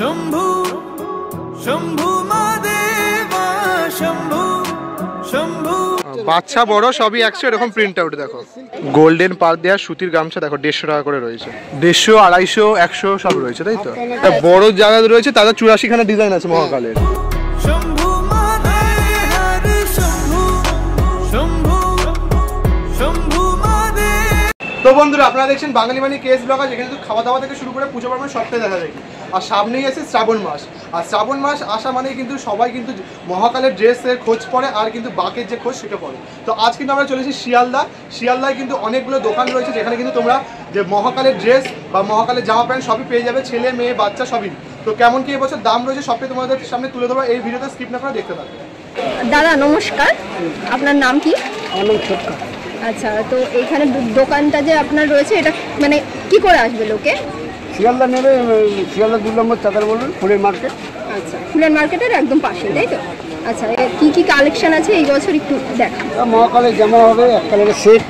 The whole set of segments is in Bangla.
शंभू शंभू महादेवा शंभू शंभू বাচ্চা বড় সবই 100 এরকম প্রিন্ট আউট দেখো গোল্ডেন পার দেয়া সুতির গামছা দেখো 150 টাকা করে রয়েছে 150 250 100 সব রয়েছে তাই তো বড় জায়গা রয়েছে তাদের 84 খানা ডিজাইন আছে মহাকালের শম্ভু মহাদেব হরি শম্ভু শম্ভু শম্ভু মহাদেব। তো বন্ধুরা আপনারা দেখছেন বাঙালি মানি কেএস ব্লগার, যেখানে তো খাওয়া দাওয়া থেকে শুরু করে পুজো পার্বণ সবটাই দেখা যায়। আর সামনেই আছে শ্রাবণ মাস, আর শ্রাবণ মাস আসা মানে কিন্তু সবাই কিন্তু মহাকালের ড্রেসের খোঁজ পড়ে, আর কিন্তু বাকের যে খোঁজ সেটা পড়ে। তো আজ কিন্তু আমরা চলেছি শিয়ালদায় কিন্তু অনেকগুলো দোকান রয়েছে, যেখানে কিন্তু তোমরা যে মহাকালের ড্রেস বা মহাকালের জামা প্যান্ট সবই পেয়ে যাবে, ছেলে মেয়ে বাচ্চা সবই। তো কেমন কি এবছর দাম রয়েছে সবটাই তোমাদের সামনে তুলে ধরবো, এই ভিডিওতে স্কিপ না করে দেখতে থাকবে। দাদা নমস্কার, আপনার নাম কি? আমার নাম ছোটকা। আচ্ছা, তো এইখানে দোকানটা যে আপনার রয়েছে এটা মানে কি করে আসবে লোকে? শিয়ালদা নেবে, শিয়ালদা 2 নম্বর চাতার বলুন, ফুলের মার্কেট। আচ্ছা, ফুলের মার্কেটের একদম পাশে তাই তো? আচ্ছা, কি কি কালেকশন আছে এই বছর একটু দেখান। মহাকালের জামা হবে এক কালারের সেট,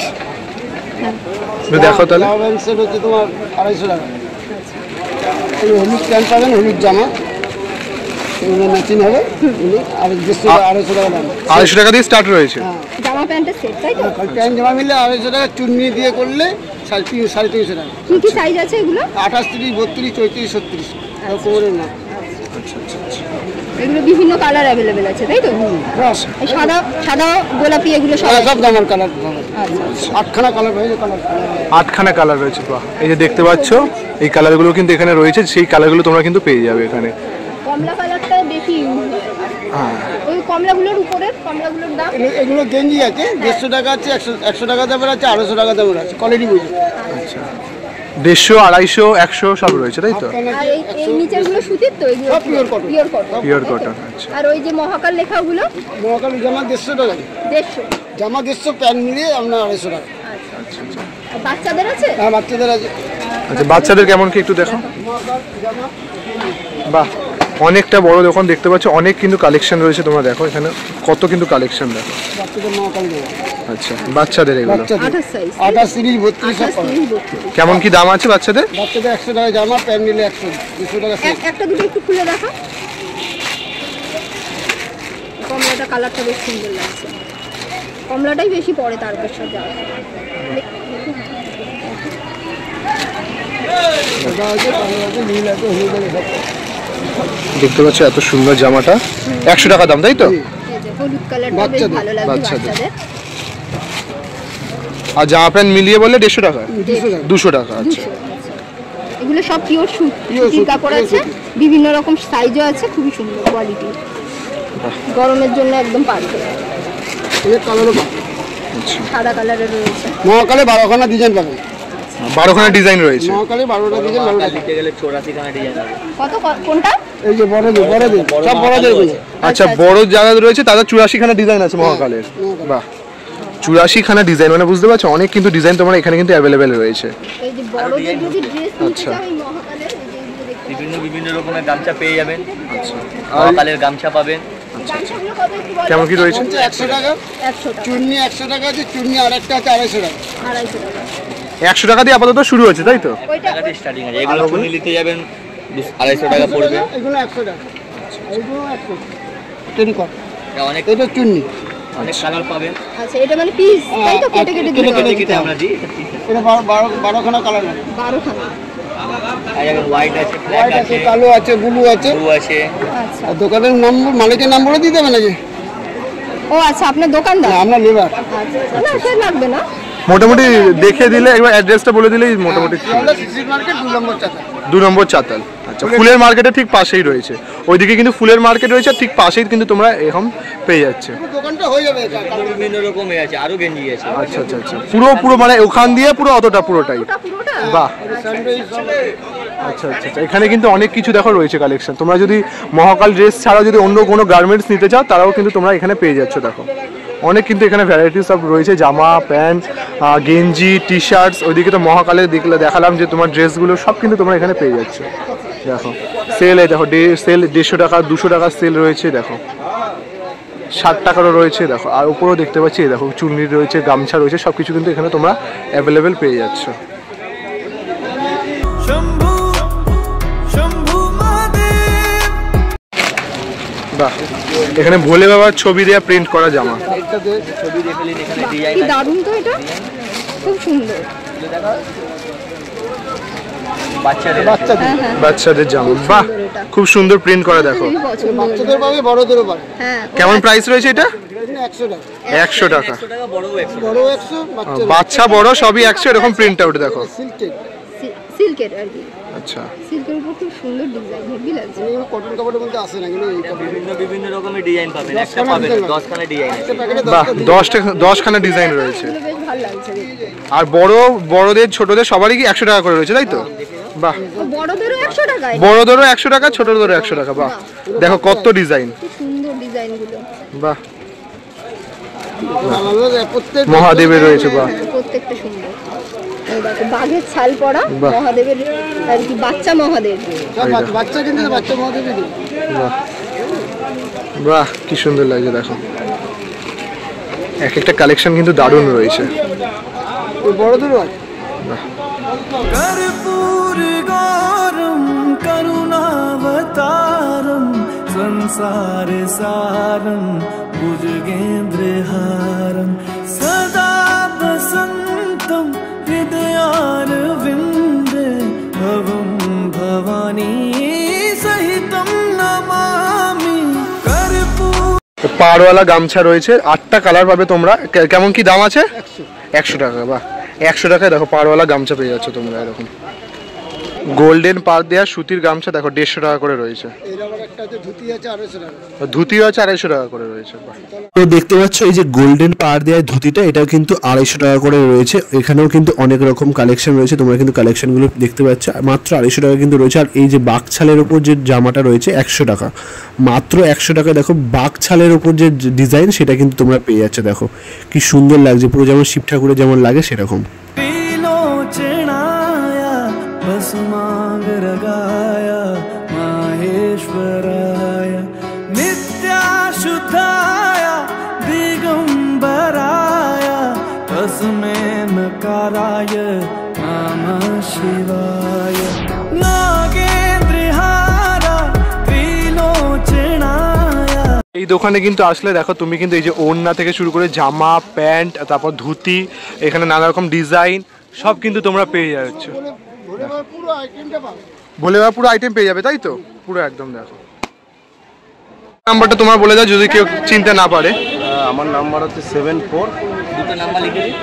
দেখো তাহলে সেট হচ্ছে তোমার 250 টাকা। হলুদ প্যান্ট পাবেন, হলুদ জামা এগুলো ম্যাচিং হবে, আর 250 টাকা দাম। 250 টাকা দিয়ে স্টার্ট রয়েছে জামা প্যান্টের সেট তাই তো? প্যান্ট জামা মিললে 250 টাকা, চুন্নি দিয়ে করলে 350 টাকা। কি কি সাইজ আছে এগুলো? 28, 30, 32, 34, 36 কোমরের না। এগুলো বিভিন্ন কালার অ্যাভেলেবেল আছে তাই তো? সাদা সাদা গোলাপি এগুলো সব দামের কালার। আচ্ছা, 8খানা কালার রয়েছে। 8খানা কালার রয়েছে। এই যে দেখতে পাচ্ছ এই কালারগুলো কিন্তু এখানে রয়েছে, সেই কালারগুলো তোমরা কিন্তু পেয়ে যাবে এখানে। কমলা কালারটা বেশি ইউজ হয়। হ্যাঁ, ওই কমলাগুলোর উপরে কমলাগুলোর দাম এগুলো গেঞ্জি আছে 150 টাকা আছে, 100 টাকা দামের আছে, 250 টাকা দামের আছে, কোয়ালিটি বুঝে। আচ্ছা, 150 250 100 সব রয়েছে তাই তো? আর এই নিচেরগুলো সুতির তো? এগুলো পিওর কটন। আচ্ছা, আর ওই যে মহাকাল লেখাগুলো? মহাকাল জামা 150 টাকা। 150 জামা 150, প্যান্ট মিলিয়ে আপনার 250 টাকা। আচ্ছা, আর বাচ্চাদের আছে? হ্যাঁ, বাচ্চাদের আছে। আচ্ছা, বাচ্চাদের কেমন কি একটু দেখো। বাহ, অনেকটা বড় দোকান দেখতে পাচ্ছ, অনেক কিন্তু কালেকশন রয়েছে। তোমরা দেখো এখানে কত কিন্তু কালেকশন দেখো। বাচ্চাদের মহাকাল জামা। আচ্ছা, বাচ্চাদের এগুলো 28 সাইজ, 28, 30, 32 সব পাবে। কেমন কি দাম আছে বাচ্চাদের? বাচ্চাদের 100 টাকা জামা, প্যান্ট নিলে 100, 200 টাকা। একটা দুটো একটু খুলে দেখা। কমলাটা কালারটা বেশ সুন্দর লাগছে, কমলাটাই বেশি পড়ে তার উপর সাথে। দেখতে পাচ্ছ এত সুন্দর জামাটা 100 টাকা দাম তাই তো? হলুদ কালারটা বেশ ভালো লাগে বাচ্চাদের। আর জামা প্যান্ট মিলিয়ে বললে 150 টাকা 200 টাকা। আচ্ছা, এগুলো সব পিওর সুতির কাপড় আছে, বিভিন্ন রকম সাইজও আছে, খুবই সুন্দর কোয়ালিটি, গরমের জন্য একদম পারফেক্ট। এই কালারও পাবে, সাদা কালারের রয়েছে। মহাকালে 12খানা ডিজাইন পাবেন। 12খানা ডিজাইন রয়েছে মহাকালে, 12টা ডিজাইন। 12টা দিতে গেলে 84খানা ডিজাইন হবে। কত কোনটা? এই যে বড়দের সব বড়দের। আচ্ছা, বড় জায়গা রয়েছে তাদের 84 খানা ডিজাইন আছে মহাকালের। বাহ, 84 খানা ডিজাইন, মানে বুঝতে পারছো অনেক কিন্তু ডিজাইন তোমার এখানে কিন্তু অ্যাভেলেবেল রয়েছে। এই যে বড়দের যদি ড্রেস নিতে চাও এই মহাকালের বিভিন্ন রকমের গামছা পেয়ে যাবেন। আচ্ছা, মহাকালের গামছা পাবেন। গামছাগুলো কত একটু বড়? কেমন কি রয়েছে? 100 টাকা। 100 টাকা। চুন্নি 100 টাকা আছে, চুন্নি আরেকটা আছে 250 টাকা। 250 টাকা। 100 টাকা দিয়ে আপাতত শুরু হচ্ছে তাই তো? ওইটা টাকা দিয়ে স্টার্টিং আছে। এগুলো চুনি নিতে যাবেন 250 টাকা পড়বে। এগুলো 100 টাকা। এগুলো 100 টেরিকট। অনেক এটা চুন্নি, অনেক কালার পাবেন। আচ্ছা, এটা মানে পিস তাই তো? কেটে কেটে দিতে হবে। কেটে আমরা দিই। এটা 12খানা কালার আছে। 12খানা। আর যেমন হোয়াইট আছে, ব্ল্যাক আছে, কালো আছে, ব্লু আছে। ব্লু আছে। আচ্ছা, আর দোকানের নাম, মালিকের নাম বলে দিতে হবে নাকি? ও আচ্ছা, আপনার দোকানদার? না, আমরা লেবার। আচ্ছা, না সে লাগবে না, মোটামুটি দেখে দিলে একবার অ্যাড্রেসটা বলে দিলেই মোটামুটি। মার্কেট 2 নম্বর চাতা। 2 নম্বর চাতাল। আচ্ছা, ফুলের মার্কেটের ঠিক পাশেই রয়েছে, ওইদিকে কিন্তু ফুলের মার্কেট রয়েছে, ঠিক পাশেই কিন্তু তোমরা এখন পেয়ে যাচ্ছে। দোকানটা হয়ে যাবে। বিভিন্ন রকমের আছে, আরো গেঞ্জি আছে। আচ্ছা আচ্ছা আচ্ছা, পুরো মানে ওখান দিয়ে পুরো অতটা পুরোটাই। বাহ, আচ্ছা আচ্ছা আচ্ছা, এখানে কিন্তু অনেক কিছু দেখো রয়েছে কালেকশন। তোমরা যদি মহাকাল ড্রেস ছাড়াও যদি অন্য কোনো গার্মেন্টস নিতে চাও তারাও কিন্তু তোমরা এখানে পেয়ে যাচ্ছ। দেখো অনেক কিন্তু এখানে ভ্যারাইটিস সব রয়েছে, জামা প্যান্ট, গেঞ্জি, টি শার্টস। ওইদিকে তো মহাকালের দেখালাম যে তোমার ড্রেসগুলো সব কিন্তু তোমরা এখানে পেয়ে যাচ্ছ। দেখো সেল, এই দেখো সেল 150 টাকা 200 টাকার সেল রয়েছে। দেখো 60 টাকারও রয়েছে। দেখো আর উপরেও দেখতে পাচ্ছি, দেখো চুন্নি রয়েছে, গামছা রয়েছে, সব কিছু কিন্তু এখানে তোমরা অ্যাভেলেবেল পেয়ে যাচ্ছ। শম্ভু শম্ভু মহাদেব বাহ, এখানে ভোলে বাবার ছবি দেওয়া প্রিন্ট করা জামা। ছবি দেখে নিন, এখানে ডিজাইন কি দারুণ তো এটা, খুব সুন্দর। বাচ্চাদের হ্যাঁ হ্যাঁ বাচ্চাদের জামা, বাহ খুব সুন্দর প্রিন্ট করা দেখো। খুবই পছন্দ। বাচ্চাদের পাবে, বড়দেরও পাবে। হ্যাঁ কেমন প্রাইস রয়েছে এটা? 100 টাকা, 100 টাকা। 100 টাকা, বড় 100 বড় 100, বাচ্চা বাচ্চা বড় সবই 100, এরকম প্রিন্ট আউট দেখো। সিল্কের। সিল্কের আর কি, আচ্ছা, সিল্কের উপর খুব সুন্দর ডিজাইন, হেভি লাগছে। এগুলো কটন কাপড়ের মধ্যে আসে না, কিন্তু এই কাপড় বিভিন্ন রকমের ডিজাইন পাবেন, একটা পাবেন 10 খানা ডিজাইন আছে। একটা প্যাকেটে বাহ 10 খানা ডিজাইন রয়েছে। এগুলো বেশ ভালো লাগছে দেখতে। আর বড়দের ছোটদের সবারই কি 100 টাকা করে রয়েছে তাই তো? বাহ, বড়দেরও 100 টাকায়, বড়দেরও 100 টাকা, ছোটদেরও 100 টাকা। বাহ দেখো কত ডিজাইন, কি সুন্দর ডিজাইনগুলো। বাহ আলাদা প্রত্যেক মহাদেবের রয়েছে। বাহ হ্যাঁ, প্রত্যেকটা সুন্দর। এই দেখো বাঘের ছাল পরা বাহ। মহাদেবের আর কি, বাচ্চা মহাদেব। সব বাচ্চা, কিন্তু বাচ্চা মহাদেবই দিই। বাহ বাহ কি সুন্দর লাগছে দেখো, এক একটা কালেকশন কিন্তু দারুণ রয়েছে। ওই বড়দেরও আছে। कर्पूर गौरम करुणावतारम संसार सारम भुजगेंद्रहारम सदा वसंतम हृदयारविंदे भवम भवानी सहितम नमामि कर्पूर। পাড়ওয়ালা গামছা রয়েছে, 8টা কালার পাবে তোমরা। কেমন কি দাম আছে? 100 টাকা। বাহ 100 টাকায় দেখো পাড়ওয়ালা গামছা পেয়ে যাচ্ছ তোমরা এরকম। গোল্ডেন পার দেওয়া সুতির গামছা দেখো 150 টাকা করে রয়েছে। এর আবার একটা আছে ধুতি আছে 250 টাকা। ধুতিও আছে 250 টাকা করে রয়েছে। বাহ। তো দেখতে পাচ্ছ এই যে গোল্ডেন পার দেওয়া ধুতিটা, এটাও কিন্তু 250 টাকা করে রয়েছে। এখানেও কিন্তু অনেক রকম কালেকশন রয়েছে, তোমরা কিন্তু কালেকশনগুলো দেখতে পাচ্ছ। মাত্র 250 টাকা কিন্তু রয়েছে। আর এই যে বাঘছালের ওপর যে জামাটা রয়েছে 100 টাকা, মাত্র 100 টাকা। দেখো বাঘছালের ওপর যে ডিজাইন সেটা কিন্তু তোমরা পেয়ে যাচ্ছ। দেখো কি সুন্দর লাগছে, পুরো যেমন শিব ঠাকুরের যেমন লাগে সেরকম। त्रिलोचनाया भस्मांग रगाया माहेश्वराय नित्याशुद्धाया दिगंबराय तस्मै नकाराय नमः शिवाय नागेंद्रहारा त्रिलोचनाया। এই দোকানে কিন্তু আসলে দেখো তুমি কিন্তু এই যে ওড়না থেকে শুরু করে জামা প্যান্ট, তারপর ধুতি, এখানে নানা রকম ডিজাইন সব কিন্তু তোমরা পেয়ে যাচ্ছ। পুরো আইটেমটা পাবে। বলে বা পুরো আইটেম পেয়ে যাবে তাই তো? পুরো একদম দেখো। নাম্বারটা তোমার বলে দাও যদি কেউ চিনতে না পারে। আমার নাম্বার হচ্ছে 74 দুটো নাম্বার লিখে দিন।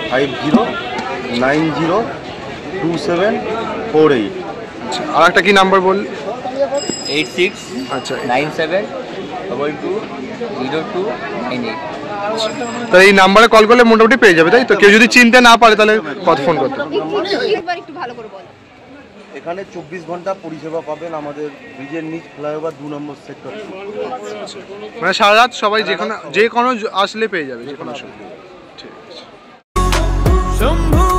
50902748। আর একটা কি নাম্বার বল? 86 আচ্ছা 97 22 02 98। তাহলে এই নাম্বারে কল করলে মোটামুটি পেয়ে যাবে তাই তো? কেউ যদি চিনতে না পারে তাহলে কত ফোন করতে? একবার একটু ভালো করে বলো। এখানে 24 ঘন্টা পরিষেবা পাবেন আমাদের ব্রিজের নিচ ফ্লাইওভার 2 নম্বর সেক্টর। মানে সারা রাত সবাই যে কোনো আসলে পেয়ে যাবে যে কোনো সময়। ঠিক আছে। शंभु